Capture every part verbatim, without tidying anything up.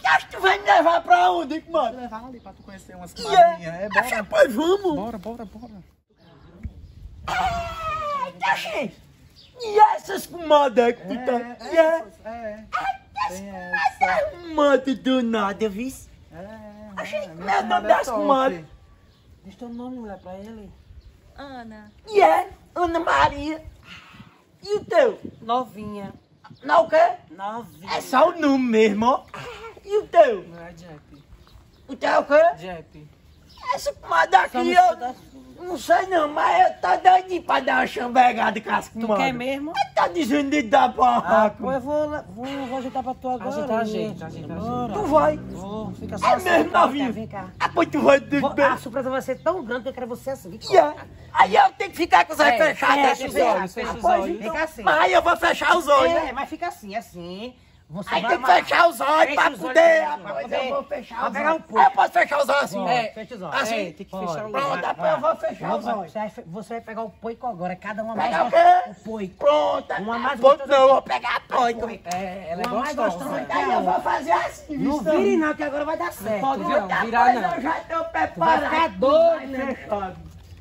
Acho que tu vai me levar pra onde, mano? Vou levar ali pra tu conhecer umas comadinhas. É, bora. Pois vamos. Bora, bora, bora. Eita, gente. E essas comadas que tu tá? É, E é? é. Tem essa. Mano, do nada, viu? É, Achei que é, meu nome das comadres. Diz teu nome, mulher, pra ele. Ana. E é? Ana Maria. E o teu? Novinha. Não o quê? Novinha. É só o nome mesmo, ó. E o teu? Não é Jep. O teu é o quê? Jep. Essa comadre aqui, eu não sei não, mas eu tô doidinho pra dar uma chambegada com as Tu comadres. quer mesmo? Tá dizendo de dar Ah, barraco. pô, eu vou, vou, vou ajeitar pra tu agora. Ajeita, ajeita, ajeita, Bora. Tu vai. Vou, fica só É assim. mesmo, vem cá, novinho? Vem cá. Ah, pois tu vai ter Vou- que... a surpresa vai ser tão grande que eu quero você assim. Vem cá. Yeah. Aí eu tenho que ficar com os olhos É, fechados. é, assim, fecha os né? olhos, fecha Ah, os pois olhos. então. Fica assim. Mas aí eu vou fechar os olhos. É, mas fica assim, assim. Você Aí vai tem que amarrar. fechar os olhos Fecha pra os olhos poder... pra Rapaz, poder- eu vou fechar pra os pegar olhos. um pouco. Eu posso fechar os olhos assim? É, fecha os olhos. Assim? É, tem que pode. fechar os Pronto, olhos. depois eu vou fechar os Vai, olhos. Você vai, você vai pegar o poico agora, cada uma Pegar mais o quê? O poico. Pronto. Uma mais Ponto gostosa não, eu que- vou pegar ponto. É, ela é Uma mais gostosa. gostosa. Aí eu vou fazer assim, Não viu? vire não, que agora vai dar certo. pode viu? não, Depois virar não. eu já tô Vai preparado. ficar doido, Vai né? fechado.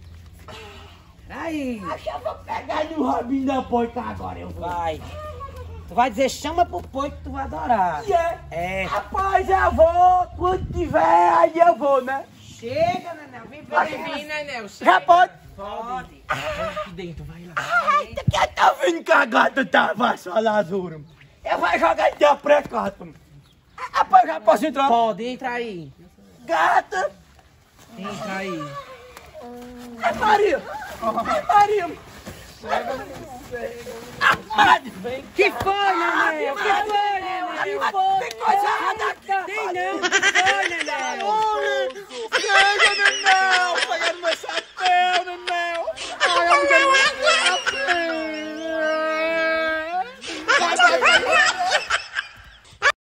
Aí, Acho que eu vou pegar no rabinho da porca agora, eu vou. vai. Tu vai dizer, chama pro poico que tu vai adorar. E é? É. Rapaz, eu vou, quando tiver, aí eu vou, né? Chega, Nenéu, vem Pode ver. vir, Nenéu. Já pode? Pode. Aqui dentro, vai lá. Ai, tu quer tá vindo que a gata tá vassalazura. Eu vou jogar de aprecato. Rapaz, já posso entrar? Pode, entra aí. Gata! Entra aí. É Maria! É Maria! Amado! Que foi, Nenéu? Que foi, Nenéu? Tem coisa errada aqui! Tem não, que foi, Nenéu? Chega, Nenéu! Pegando meu chapéu, Nenéu! Ai, eu me quero...